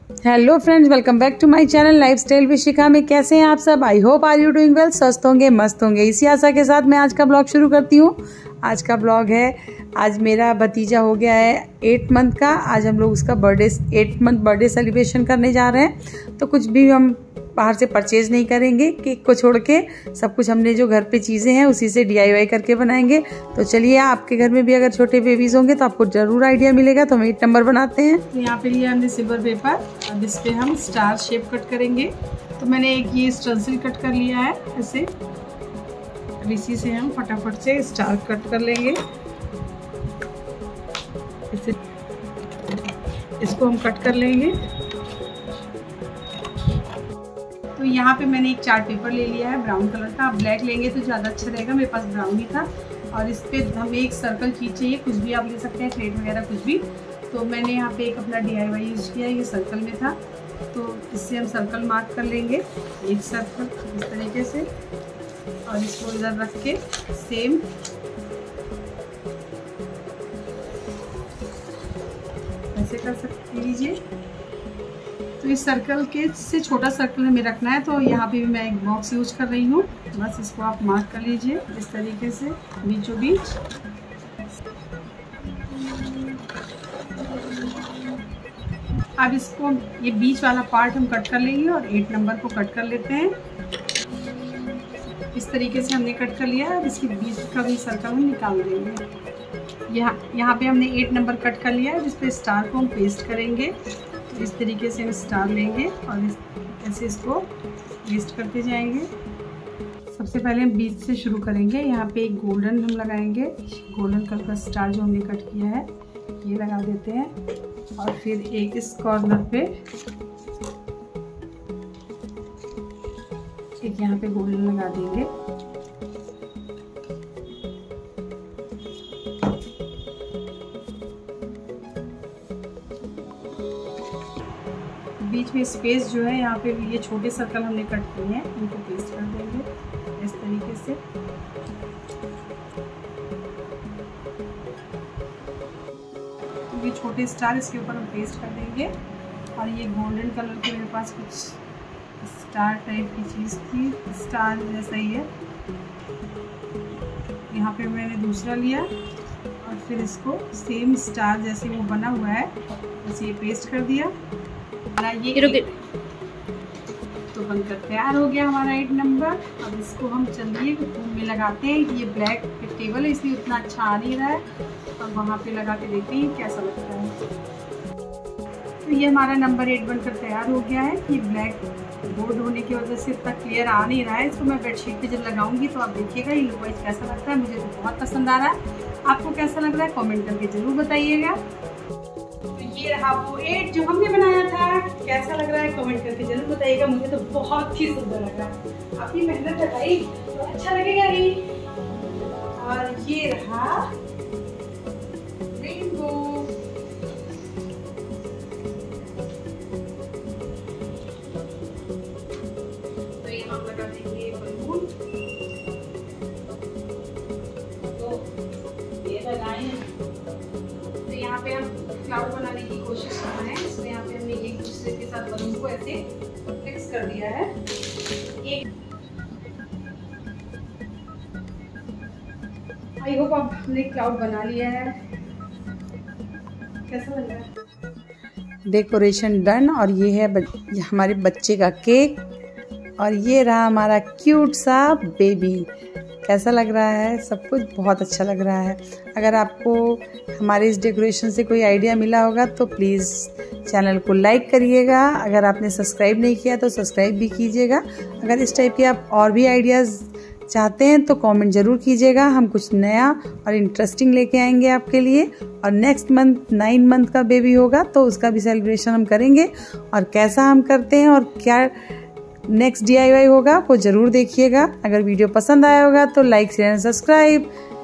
Hello friends, welcome back to my channel lifestyle with Shikha में। कैसे हैं आप सब? I hope are you doing well. स्वस्थ होंगे, मस्त होंगे, इसी आशा के साथ मैं आज का ब्लॉग शुरू करती हूँ। आज का ब्लॉग है, आज मेरा भतीजा हो गया है 8 मंथ का। आज हम लोग उसका 8 मंथ बर्थडे सेलिब्रेशन करने जा रहे हैं। तो कुछ भी हम बाहर से परचेज नहीं करेंगे, केक को छोड़ के सब कुछ हमने जो घर पे चीज़ें हैं उसी से DIY करके बनाएंगे। तो चलिए, आपके घर में भी अगर छोटे बेबीज होंगे तो आपको ज़रूर आइडिया मिलेगा। तो हम 8 नंबर बनाते हैं। तो यहाँ पे लिया हमने सिल्वर पेपर और इस पे हम स्टार शेप कट करेंगे। तो मैंने एक ये स्टेंसिल कट कर लिया है ऐसे। अब इसी से हम फटाफट से स्टार कट कर लेंगे। इसे इसको हम कट कर लेंगे। तो यहाँ पे मैंने एक चार्ट पेपर ले लिया है ब्राउन कलर का। आप ब्लैक लेंगे तो ज़्यादा अच्छा रहेगा, मेरे पास ब्राउन ही था। और इस पे हमें एक सर्कल चीज चाहिए, कुछ भी आप ले सकते हैं, प्लेट वगैरह कुछ भी। तो मैंने यहाँ पे एक अपना DIY यूज़ किया, ये सर्कल में था। तो इससे हम सर्कल मार्क कर लेंगे, एक सर्कल इस तरीके से। और इसको इधर रख के सेम ऐसे कर सकते लीजिए। तो इस सर्कल के से छोटा सर्कल हमें रखना है। तो यहाँ पे भी मैं एक बॉक्स यूज कर रही हूँ। बस इसको आप मार्क कर लीजिए इस तरीके से बीचों बीच। अब इसको ये बीच वाला पार्ट हम कट कर लेंगे और 8 नंबर को कट कर लेते हैं। इस तरीके से हमने कट कर लिया है। अब इसके बीच का भी सर्कल हम निकाल देंगे। यहाँ पे हमने 8 नंबर कट कर लिया है, जिस पे स्टार को हम पेस्ट करेंगे। इस तरीके से हम स्टार लेंगे और ऐसे इसको पेस्ट करते जाएंगे। सबसे पहले हम बीच से शुरू करेंगे। यहाँ पे एक गोल्डन हम लगाएंगे, गोल्डन कलर का स्टार जो हमने कट किया है ये लगा देते हैं। और फिर एक इस कॉर्नर पे एक यहाँ पे गोल्डन लगा देंगे। बीच में स्पेस जो है यहाँ पे ये छोटे सर्कल हमने कट किए हैं, इनको पेस्ट कर देंगे इस तरीके से। तो ये छोटे स्टार इसके ऊपर हम पेस्ट कर देंगे। और ये गोल्डन कलर के मेरे पास कुछ स्टार टाइप की चीज़ थी, स्टार जैसा ही है। यहाँ पे मैंने दूसरा लिया और फिर इसको सेम स्टार जैसे वो बना हुआ है बस ये पेस्ट कर दिया। ये तो बनकर तैयार हो गया हमारा 8 नंबर। अब इसको हम चलिए रूम में लगाते हैं। ये ब्लैक टेबल है इसलिए उतना अच्छा आ नहीं रहा है, और वहाँ पे लगा के देखते हैं कैसा लगता है। तो ये हमारा नंबर 8 बनकर तैयार हो गया है। ये ब्लैक बोर्ड होने की वजह से इतना क्लियर आ नहीं रहा है। इसको मैं बेडशीट पे जब लगाऊंगी तो आप देखिएगा ये लुक वाइज कैसा लगता है। मुझे तो बहुत पसंद आ रहा है। आपको कैसा लग रहा है कमेंट करके जरूर बताइएगा। ये रहा वो 8 जो हमने बनाया था। कैसा लग रहा है कमेंट करके जरूर बताइएगा। मुझे तो बहुत ही सुंदर लग रहा है। आपकी मेहनत है भाई तो अच्छा लगेगा ही। और ये रहा रेनबो। तो ये हम लगा देंगे बलून। तो ये लगाएं। तो यहाँ पे हम क्लाउड बनाने की कोशिश कर रहे हैं। इसमें यहाँ पे हमने एक दूसरे के साथ बलून को ऐसे फिक्स कर दिया है। आई होप अब हमने क्लाउड बना लिया है। कैसा लग रहा है? Decoration done. और ये है हमारे बच्चे का केक, और ये रहा हमारा क्यूट सा बेबी। कैसा लग रहा है? सब कुछ बहुत अच्छा लग रहा है। अगर आपको हमारे इस डेकोरेशन से कोई आइडिया मिला होगा तो प्लीज़ चैनल को लाइक करिएगा। अगर आपने सब्सक्राइब नहीं किया तो सब्सक्राइब भी कीजिएगा। अगर इस टाइप के आप और भी आइडियाज़ चाहते हैं तो कमेंट ज़रूर कीजिएगा। हम कुछ नया और इंटरेस्टिंग लेके आएंगे आपके लिए। और नेक्स्ट मंथ 9 मंथ का बेबी होगा तो उसका भी सेलिब्रेशन हम करेंगे। और कैसा हम करते हैं और क्या नेक्स्ट DIY होगा वो ज़रूर देखिएगा। अगर वीडियो पसंद आया होगा तो लाइक शेयर एंड सब्सक्राइब।